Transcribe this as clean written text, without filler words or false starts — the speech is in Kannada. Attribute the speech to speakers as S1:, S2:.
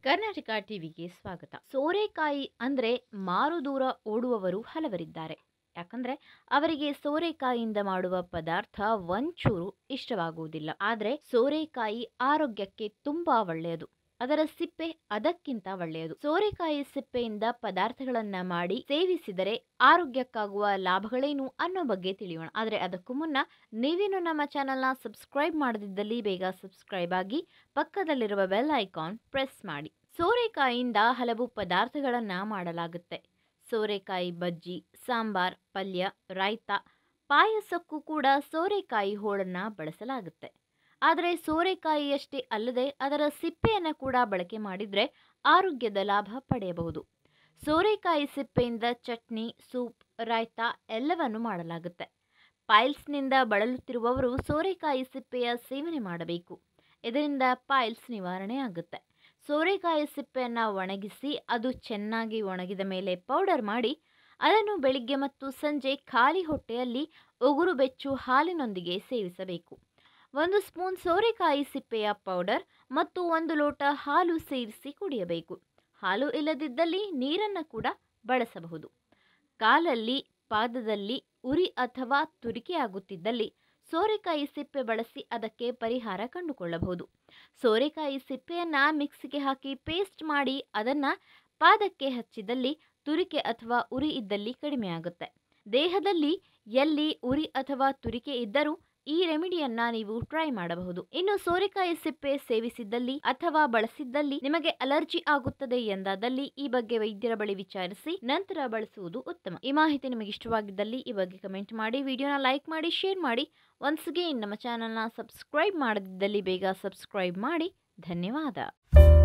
S1: ಕರ್ನಾಟಕ ಟಿವಿಗೆ ಸ್ವಾಗತ. ಸೋರೆಕಾಯಿ ಅಂದ್ರೆ ಮಾರು ದೂರ ಓಡುವವರು ಹಲವರಿದ್ದಾರೆ. ಯಾಕಂದ್ರೆ ಅವರಿಗೆ ಸೋರೆಕಾಯಿಯಿಂದ ಮಾಡುವ ಪದಾರ್ಥ ಒಂಚೂರು ಇಷ್ಟವಾಗುವುದಿಲ್ಲ. ಆದ್ರೆ ಸೋರೆಕಾಯಿ ಆರೋಗ್ಯಕ್ಕೆ ತುಂಬಾ ಒಳ್ಳೆಯದು. ಅದರ ಸಿಪ್ಪೆ ಅದಕ್ಕಿಂತ ಒಳ್ಳೆಯದು. ಸೋರೆಕಾಯಿ ಸಿಪ್ಪೆಯಿಂದ ಪದಾರ್ಥಗಳನ್ನ ಮಾಡಿ ಸೇವಿಸಿದರೆ ಆರೋಗ್ಯಕ್ಕಾಗುವ ಲಾಭಗಳೇನು ಅನ್ನೋ ಬಗ್ಗೆ ತಿಳಿಯೋಣ. ಆದ್ರೆ ಅದಕ್ಕೂ ಮುನ್ನ ನೀವೇನು ನಮ್ಮ ಚಾನೆಲ್ನ ಸಬ್ಸ್ಕ್ರೈಬ್ ಮಾಡದಿದ್ದಲ್ಲಿ ಬೇಗ ಸಬ್ಸ್ಕ್ರೈಬ್ ಆಗಿ ಪಕ್ಕದಲ್ಲಿರುವ ಬೆಲ್ ಐಕಾನ್ ಪ್ರೆಸ್ ಮಾಡಿ. ಸೋರೆಕಾಯಿಯಿಂದ ಹಲವು ಪದಾರ್ಥಗಳನ್ನ ಮಾಡಲಾಗುತ್ತೆ. ಸೋರೆಕಾಯಿ ಬಜ್ಜಿ, ಸಾಂಬಾರ್, ಪಲ್ಯ, ರಾಯ್ತ, ಪಾಯಸಕ್ಕೂ ಕೂಡ ಸೋರೆಕಾಯಿ ಹೋಳನ್ನ ಬಳಸಲಾಗುತ್ತೆ. ಆದರೆ ಸೋರೆಕಾಯಿಯಷ್ಟೇ ಅಲ್ಲದೆ ಅದರ ಸಿಪ್ಪೆಯನ್ನು ಕೂಡ ಬಳಕೆ ಮಾಡಿದರೆ ಆರೋಗ್ಯದ ಲಾಭ ಪಡೆಯಬಹುದು. ಸೋರೆಕಾಯಿ ಸಿಪ್ಪೆಯಿಂದ ಚಟ್ನಿ, ಸೂಪ್, ರಾಯ್ತ ಎಲ್ಲವನ್ನು ಮಾಡಲಾಗುತ್ತೆ. ಪೈಲ್ಸ್ನಿಂದ ಬಳಲುತ್ತಿರುವವರು ಸೋರೆಕಾಯಿ ಸಿಪ್ಪೆಯ ಸೇವನೆ ಮಾಡಬೇಕು. ಇದರಿಂದ ಪೈಲ್ಸ್ ನಿವಾರಣೆ ಆಗುತ್ತೆ. ಸೋರೆಕಾಯಿ ಸಿಪ್ಪೆಯನ್ನು ಒಣಗಿಸಿ ಅದು ಚೆನ್ನಾಗಿ ಒಣಗಿದ ಮೇಲೆ ಪೌಡರ್ ಮಾಡಿ ಅದನ್ನು ಬೆಳಿಗ್ಗೆ ಮತ್ತು ಸಂಜೆ ಖಾಲಿ ಹೊಟ್ಟೆಯಲ್ಲಿ ಉಗುರು ಬೆಚ್ಚು ಹಾಲಿನೊಂದಿಗೆ ಸೇವಿಸಬೇಕು. 1 ಸ್ಪೂನ್ ಸೋರೆಕಾಯಿ ಸಿಪ್ಪೆಯ ಪೌಡರ್ ಮತ್ತು 1 ಲೋಟ ಹಾಲು ಸೇರಿಸಿ ಕುಡಿಯಬೇಕು. ಹಾಲು ಇಲ್ಲದಿದ್ದಲ್ಲಿ ನೀರನ್ನು ಕೂಡ ಬಳಸಬಹುದು. ಕಾಲಲ್ಲಿ, ಪಾದದಲ್ಲಿ ಉರಿ ಅಥವಾ ತುರಿಕೆ ಆಗುತ್ತಿದ್ದಲ್ಲಿ ಸೋರೆಕಾಯಿ ಸಿಪ್ಪೆ ಬಳಸಿ ಅದಕ್ಕೆ ಪರಿಹಾರ ಕಂಡುಕೊಳ್ಳಬಹುದು. ಸೋರೆಕಾಯಿ ಸಿಪ್ಪೆಯನ್ನು ಮಿಕ್ಸಿಗೆ ಹಾಕಿ ಪೇಸ್ಟ್ ಮಾಡಿ ಅದನ್ನು ಪಾದಕ್ಕೆ ಹಚ್ಚಿದಲ್ಲಿ ತುರಿಕೆ ಅಥವಾ ಉರಿ ಇದ್ದಲ್ಲಿ ಕಡಿಮೆ ಆಗುತ್ತೆ. ದೇಹದಲ್ಲಿ ಎಲ್ಲಿ ಉರಿ ಅಥವಾ ತುರಿಕೆ ಇದ್ದರೂ ಈ ರೆಮಿಡಿಯನ್ನ ನೀವು ಟ್ರೈ ಮಾಡಬಹುದು. ಇನ್ನು ಸೋರೆಕಾಯಿ ಸಿಪ್ಪೆ ಸೇವಿಸಿದ್ದಲ್ಲಿ ಅಥವಾ ಬಳಸಿದ್ದಲ್ಲಿ ನಿಮಗೆ ಅಲರ್ಜಿ ಆಗುತ್ತದೆ ಎಂದಾದಲ್ಲಿ ಈ ಬಗ್ಗೆ ವೈದ್ಯರ ಬಳಿ ವಿಚಾರಿಸಿ ನಂತರ ಬಳಸುವುದು ಉತ್ತಮ. ಈ ಮಾಹಿತಿ ನಿಮಗೆ ಇಷ್ಟವಾಗಿದ್ದಲ್ಲಿ ಈ ಬಗ್ಗೆ ಕಮೆಂಟ್ ಮಾಡಿ, ವಿಡಿಯೋನ ಲೈಕ್ ಮಾಡಿ, ಶೇರ್ ಮಾಡಿ. ಒನ್ಸ್ ಅಗೇನ್ ನಮ್ಮ ಚಾನೆಲ್ನ ಸಬ್ಸ್ಕ್ರೈಬ್ ಮಾಡದಿದ್ದಲ್ಲಿ ಬೇಗ ಸಬ್ಸ್ಕ್ರೈಬ್ ಮಾಡಿ. ಧನ್ಯವಾದ.